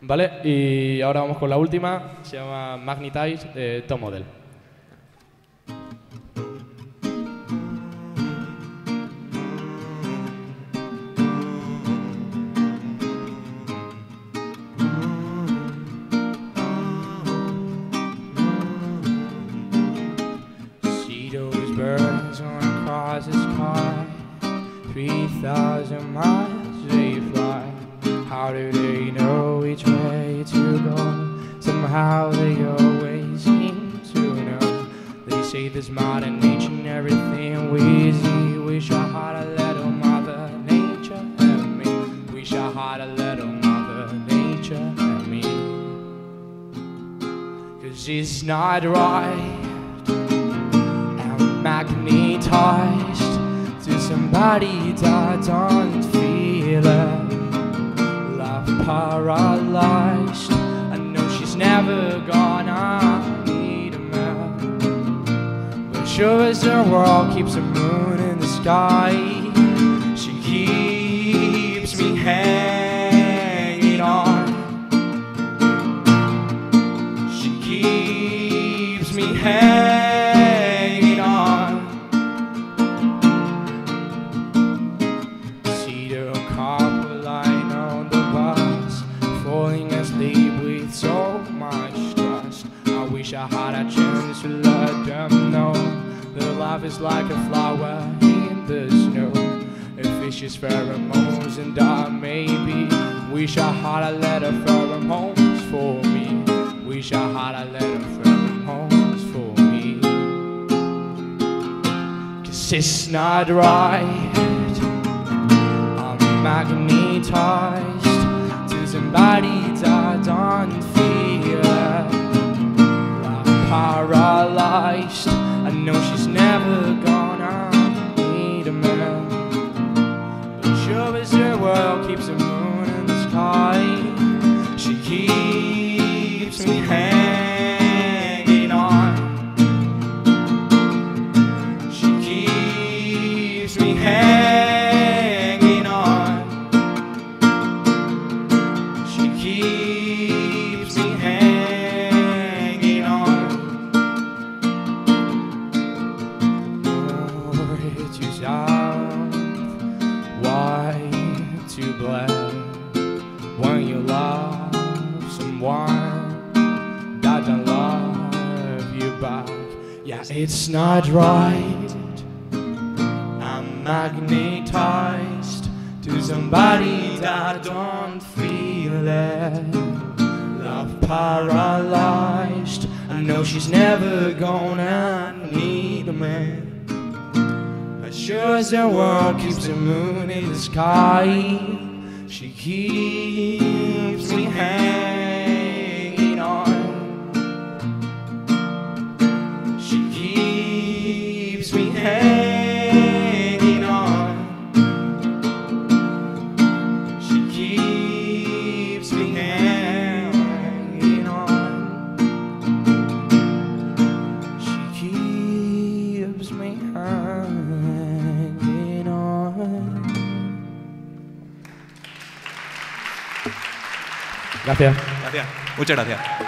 Vale, y ahora vamos con la última, se llama Magnetize de Top Model. See those birds on across the sky, 3,000 miles they fly. How do they know which way to go? Somehow they always seem to know. They say there's Mother Nature and everything we see. Wish I had a little Mother Nature and me. Wish I had a little Mother Nature and me. 'Cause it's not right, I'm magnetized to somebody that don't feel it. Paralyzed, I know she's never gonna need a man. But sure as the world keeps the moon in the sky, she keeps me hanging on. She keeps me hanging on. See the couple lying on the bus, falling asleep with so much trust. I wish I had a chance to let them know that life is like a flower in the snow. A fish's pheromones and I maybe wish I had a letter pheromones for me. Wish I had a letter pheromones for me. 'Cause it's not right, I'm magnetized to somebody that don't feel it. I'm paralyzed, I know she's never gonna need a man. But sure as the world keeps the moon in the sky, she keeps me hanging on. She keeps me hanging on. She keeps me hanging on. Or to sound white to black when you love someone that don't love you back. Yeah, it's not right, I'm magnetized to somebody that don't feel it. Love paralyzed, I know she's never gonna need a man. But sure as the world keeps the moon in the sky, she keeps me hanging on. She keeps me hanging on. She keeps me hanging on. She keeps me hanging on. Gracias. Gracias. Muchas gracias.